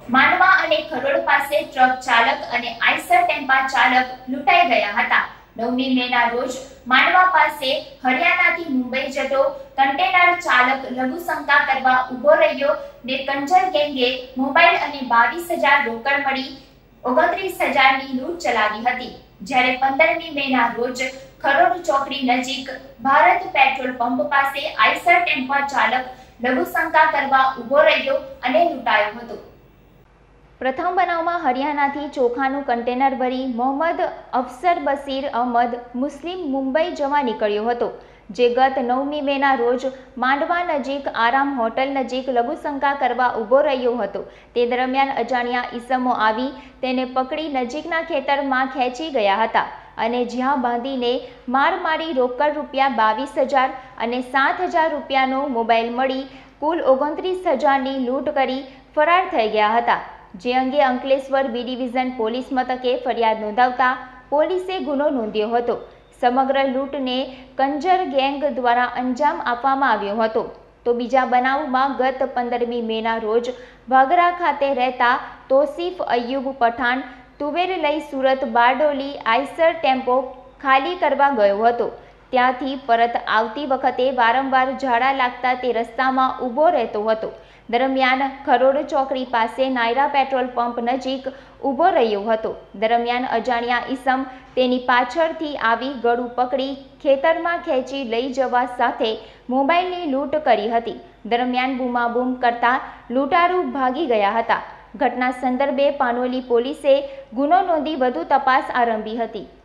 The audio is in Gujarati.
માંડવા અને ખરોડ પાસે ટ્રક ચાલક અને આઈસર ટેમ્પા ચાલક લૂંટાઈ ગયા હતા। 9મી મેના રોજ માંડવા પાસે હરિયાણાથી મુંબઈ જતો કન્ટેનર ચાલક લઘુશંકા કરવા ઊભો રહ્યો ને કંજર ગેંગે મોબાઈલ અને 22,000 રોકડ મળી 29,000ની લૂંટ ચલાવી હતી। જ્યારે 15મી મેના રોજ ખરોડ ચોકડી નજીક ભારત પેટ્રોલ પંપ પાસે આઈસર ટેમ્પા ચાલક લઘુશંકા કરવા ઊભો રહ્યો અને લૂંટાયો હતો। પ્રથમ બનાવમાં હરિયાણાથી ચોખાનું કન્ટેનર ભરી મોહમ્મદ અફસર બશીર અહમદ મુસ્લિમ મુંબઈ જવા નીકળ્યો હતો, જે ગત 9મી મેના રોજ માંડવા નજીક આરામ હોટલ નજીક લઘુશંકા કરવા ઊભો રહ્યો હતો। તે દરમિયાન અજાણ્યા ઈસમો આવી તેને પકડી નજીકના ખેતરમાં ખેંચી ગયા હતા અને જ્યાં બાંધીને માર મારી રોકડ રૂપિયા 22,000 અને 7,000 રૂપિયાનો મોબાઈલ મળી કુલ 29,000ની લૂંટ કરી ફરાર થઈ ગયા હતા। જે અંગે અંકલેશ્વર બી ડિવિઝન પોલીસ મથકે ફરિયાદ નોંધાવતા પોલીસે ગુનો નોંધ્યો હતો। સમગ્ર લૂંટને કંજર ગેંગ દ્વારા અંજામ આપવામાં આવ્યો હતો। તો બીજા બનાવમાં ગત 15મી મેના રોજ વાગરા ખાતે રહેતા તોસીફ અય્યુબ પઠાણ તુવેર લઈ સુરત બારડોલી આઈસર ટેમ્પો ખાલી કરવા ગયો હતો। ત્યાંથી પરત આવતી વખતે વારંવાર ઝાડા લાગતા તે રસ્તામાં ઊભો રહેતો હતો। દરમિયાન ખરોડ ચોકડી પાસે નાયરા પેટ્રોલ પંપ નજીક ઊભો રહ્યો હતો। દરમિયાન અજાણ્યા ઈસમ તેની પાછળથી આવી ગળું પકડી ખેતરમાં ખેંચી લઈ જવા સાથે મોબાઈલની લૂંટ કરી હતી। દરમિયાન બૂમાબૂમ કરતા લૂંટારૂ ભાગી ગયા હતા। ઘટના સંદર્ભે પાનોલી પોલીસે ગુનો નોંધી વધુ તપાસ આરંભી હતી।